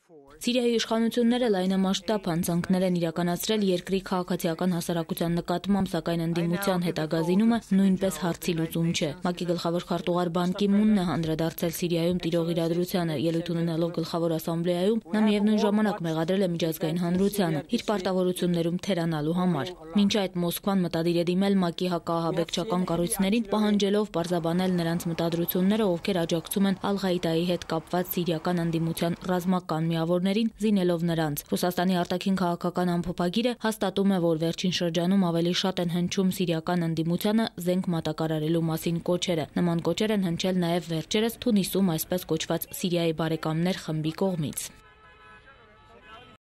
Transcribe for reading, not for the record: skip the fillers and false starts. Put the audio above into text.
Սիրիայի իշխանությունները լայնամասշտաբ հանցանքներ են իրականացրել երկրի քաղաքացիական հասարակության նկատմամբ, սակայն ընդդիմության հետագազինումը նույնպես հարցի լուծում չէ։ ՄԱԿ-ի գլխավոր քարտուղար Բան Կի Մունն է անդրադարձել Սիրիայում տիրող իրադրությանը, ելույթ ունենալով գլխավոր ասամբլեայում նա միևնույն ժամանակ մեղադրել է միջազգային հանրությանը իր պարտավորություններում թերանալու համար։ Մինչ այդ Մոսկվան մտադիր է դիմել ՄԱԿ-ի հակաահաբեկչական կառույցներին, պահանջելով պարզաբանել նրանց մտադրությունները, ովքեր աջակցում են Ալ-Ղաիդայի հետ կապված սիրիական ընդդիմության ռազմական միավորներին, զինելով նրանց։ Ռուսաստանի արտաքին քաղաքական ամփոփագիրը հաստատում է, որ վերջին շրջանում ավելի շատ են հնչում սիրիական ընդդիմությանը զենք մատակարարելու մասին կոչերը։ Նման կոչեր են հնչել նաև վերջերս Թունիսում այսպես կոչված Սիրիայի բարեկամներ խմբի կողմից։